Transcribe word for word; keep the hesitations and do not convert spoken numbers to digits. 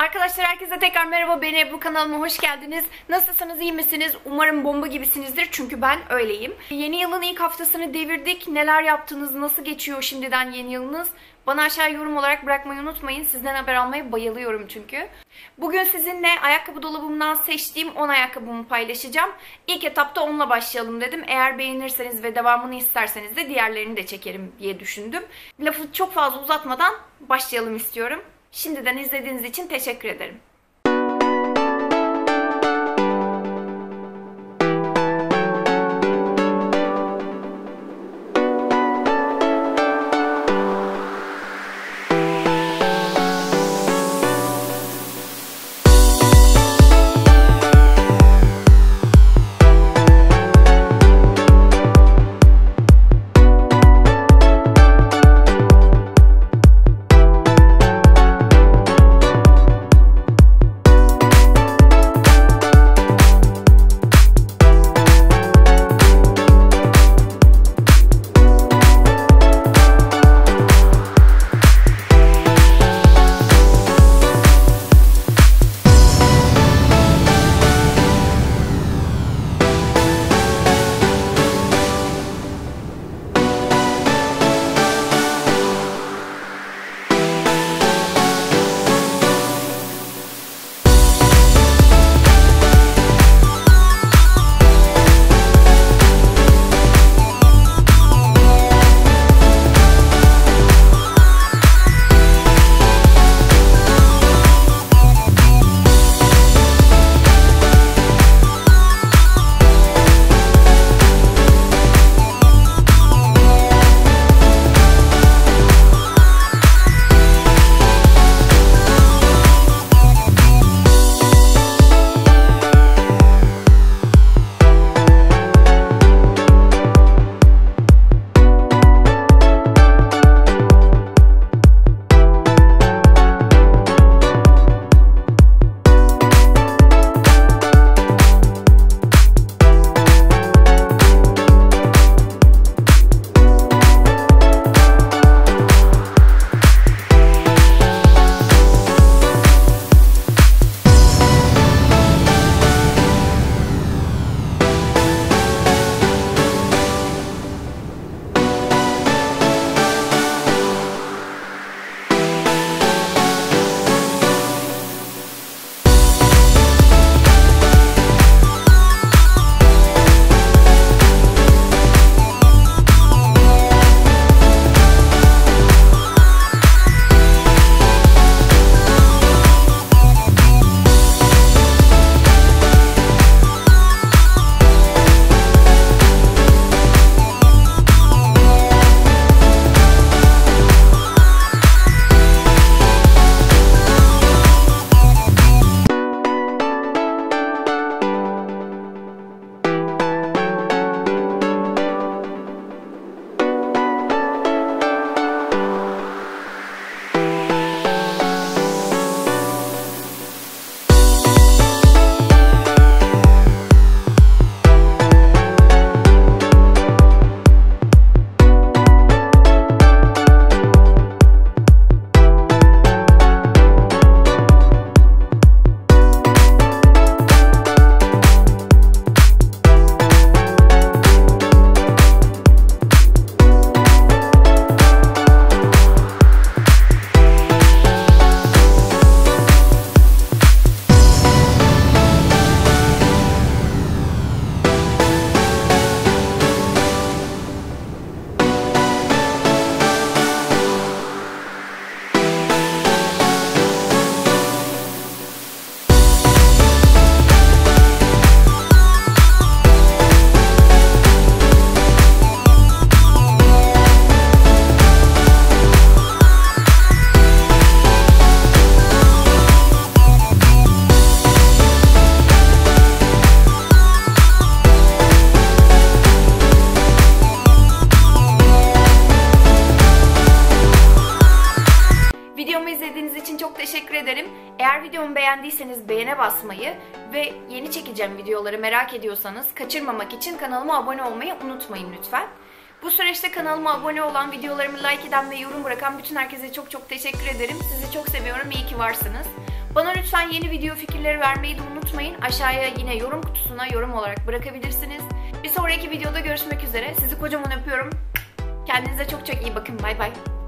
Arkadaşlar herkese tekrar merhaba, ben Ebru, kanalıma hoş geldiniz. Nasılsınız, iyi misiniz? Umarım bomba gibisinizdir çünkü ben öyleyim. Yeni yılın ilk haftasını devirdik. Neler yaptınız, nasıl geçiyor şimdiden yeni yılınız? Bana aşağı yorum olarak bırakmayı unutmayın. Sizden haber almaya bayılıyorum çünkü. Bugün sizinle ayakkabı dolabımdan seçtiğim on ayakkabımı paylaşacağım. İlk etapta onunla başlayalım dedim. Eğer beğenirseniz ve devamını isterseniz de diğerlerini de çekerim diye düşündüm. Lafı çok fazla uzatmadan başlayalım istiyorum. Şimdiden izlediğiniz için teşekkür ederim. Teşekkür ederim. Eğer videomu beğendiyseniz beğene basmayı ve yeni çekeceğim videoları merak ediyorsanız kaçırmamak için kanalıma abone olmayı unutmayın lütfen. Bu süreçte kanalıma abone olan, videolarımı like eden ve yorum bırakan bütün herkese çok çok teşekkür ederim. Sizi çok seviyorum. İyi ki varsınız. Bana lütfen yeni video fikirleri vermeyi de unutmayın. Aşağıya yine yorum kutusuna yorum olarak bırakabilirsiniz. Bir sonraki videoda görüşmek üzere. Sizi kocaman öpüyorum. Kendinize çok çok iyi bakın. Bay bay.